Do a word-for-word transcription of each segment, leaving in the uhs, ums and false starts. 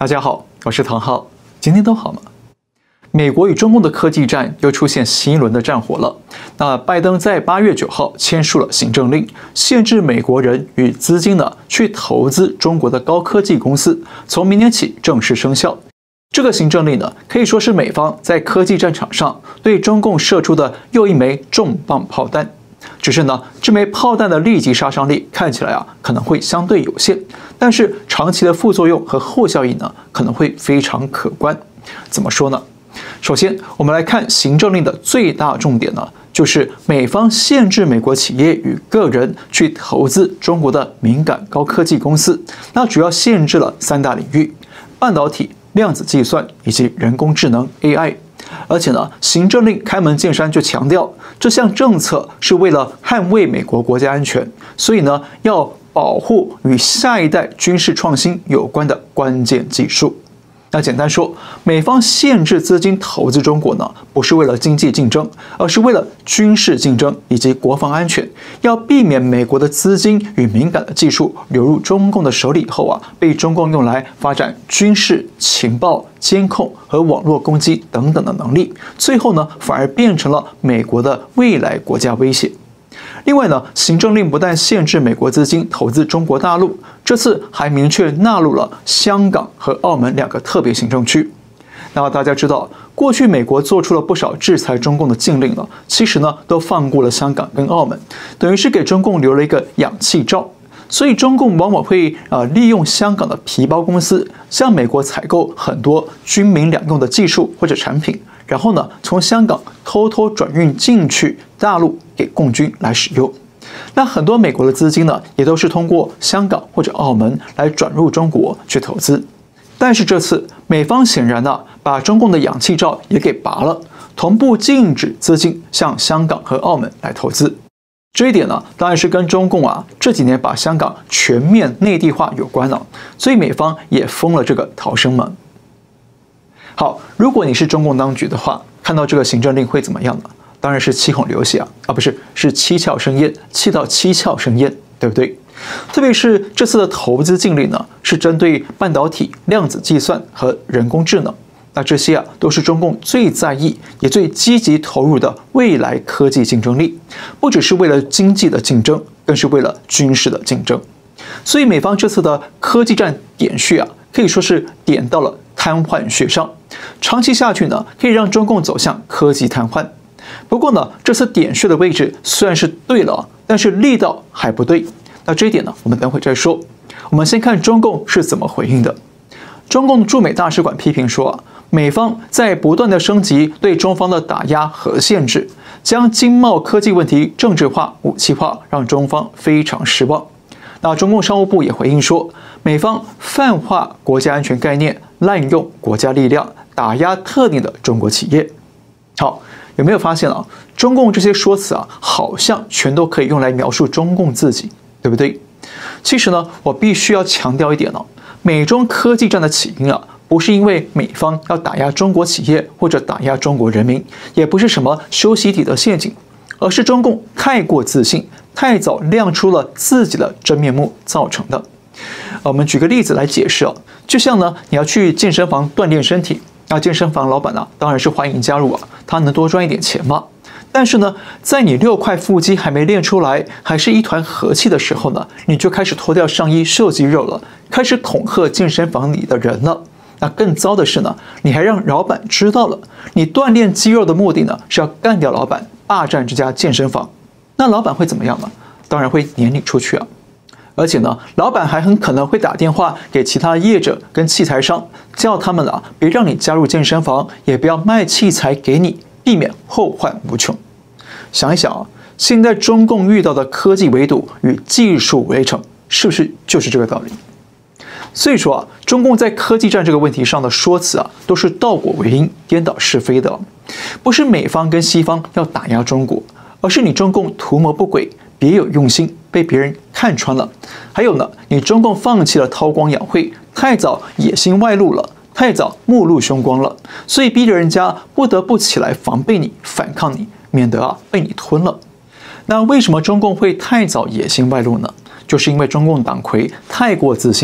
大家好，我是唐浩，今天都好吗？美国与中共的科技战又出现新一轮的战火了。那拜登在八月九号签署了行政令，限制美国人与资金呢去投资中国的高科技公司，从明年起正式生效。这个行政令呢，可以说是美方在科技战场上对中共射出的又一枚重磅炮弹。只是呢，这枚炮弹的立即杀伤力看起来啊可能会相对有限，但是长期的副作用和后效应呢可能会非常可观。怎么说呢？首先，我们来看行政令的最大重点呢，就是美方限制美国企业与个人去投资中国的敏感高科技公司。那主要限制了三大领域：半导体、量子计算以及人工智能 A I。而且呢，行政令开门见山就强调，这项政策是为了捍卫美国国家安全，所以呢，要保护与下一代军事创新有关的关键技术。那简单说，美方限制资金投资中国呢，不是为了经济竞争，而是为了军事竞争以及国防安全，要避免美国的资金与敏感的技术流入中共的手里以后啊，被中共用来发展军事、情报、监控和网络攻击等等的能力，最后呢，反而变成了美国的未来国家威胁。另外呢，行政令不但限制美国资金投资中国大陆，这次还明确纳入了香港和澳门两个特别行政区。那大家知道，过去美国做出了不少制裁中共的禁令了，其实呢都放过了香港跟澳门，等于是给中共留了一个氧气罩。所以中共往往会呃利用香港的皮包公司向美国采购很多军民两用的技术或者产品，然后呢从香港偷偷转运进去大陆给共军来使用。那很多美国的资金呢，也都是通过香港或者澳门来转入中国去投资。但是这次美方显然呢，把中共的氧气罩也给拔了，同步禁止资金向香港和澳门来投资。这一点呢，当然是跟中共啊这几年把香港全面内地化有关了，所以美方也封了这个逃生门。好，如果你是中共当局的话，看到这个行政令会怎么样呢？当然是七孔流血啊，啊不是，是七窍生烟，气到七窍生烟，对不对？特别是这次的投资禁令呢，是针对半导体、量子计算和人工智能。那这些啊，都是中共最在意也最积极投入的未来科技竞争力，不只是为了经济的竞争，更是为了军事的竞争。所以美方这次的科技战点穴啊，可以说是点到了瘫痪穴上，长期下去呢，可以让中共走向科技瘫痪。不过呢，这次点穴的位置虽然是对了，但是力道还不对。那这一点呢，我们等会再说。我们先看中共是怎么回应的。中共驻美大使馆批评说啊，美方在不断的升级对中方的打压和限制，将经贸科技问题政治化、武器化，让中方非常失望。那中共商务部也回应说，美方泛化国家安全概念，滥用国家力量，打压特定的中国企业。好，有没有发现啊？中共这些说辞啊，好像全都可以用来描述中共自己，对不对？其实呢，我必须要强调一点哦，美中科技战的起因啊，不是因为美方要打压中国企业或者打压中国人民，也不是什么修昔底德陷阱，而是中共太过自信，太早亮出了自己的真面目造成的。我们举个例子来解释哦，就像呢，你要去健身房锻炼身体，那健身房老板呢，当然是欢迎加入啊，他能多赚一点钱嘛。但是呢，在你六块腹肌还没练出来，还是一团和气的时候呢，你就开始脱掉上衣秀肌肉了，开始恐吓健身房里的人了。那更糟的是呢，你还让老板知道了，你锻炼肌肉的目的呢，是要干掉老板，霸占这家健身房。那老板会怎么样呢？当然会撵你出去啊！而且呢，老板还很可能会打电话给其他业者跟器材商，叫他们啊，别让你加入健身房，也不要卖器材给你，避免后患无穷。想一想啊，现在中共遇到的科技围堵与技术围城，是不是就是这个道理？所以说啊，中共在科技战这个问题上的说辞啊，都是倒果为因、颠倒是非的。不是美方跟西方要打压中国，而是你中共图谋不轨、别有用心，被别人看穿了。还有呢，你中共放弃了韬光养晦，太早野心外露了，太早目露凶光了，所以逼着人家不得不起来防备你、反抗你，免得啊被你吞了。那为什么中共会太早野心外露呢？就是因为中共党魁太过自信了。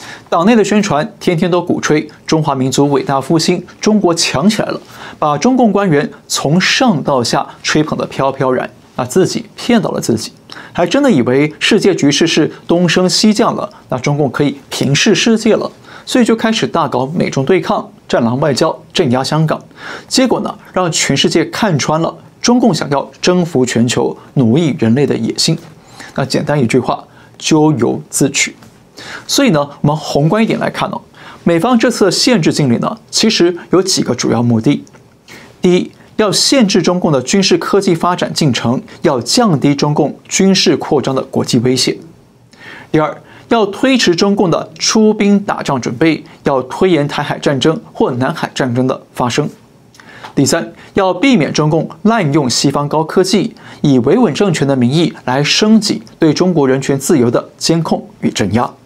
党内的宣传天天都鼓吹中华民族伟大复兴，中国强起来了，把中共官员从上到下吹捧得飘飘然，那自己骗到了自己，还真的以为世界局势是东升西降了，那中共可以平视世界了，所以就开始大搞美中对抗、战狼外交、镇压香港。结果呢，让全世界看穿了中共想要征服全球、奴役人类的野心。那简单一句话，咎由自取。所以呢，我们宏观一点来看呢，美方这次的限制禁令呢，其实有几个主要目的。第一，要限制中共的军事科技发展进程，要降低中共军事扩张的国际威胁。第二，要推迟中共的出兵打仗准备，要推延台海战争或南海战争的发生。第三，要避免中共滥用西方高科技，以维稳政权的名义来升级对中国人权自由的监控与镇压。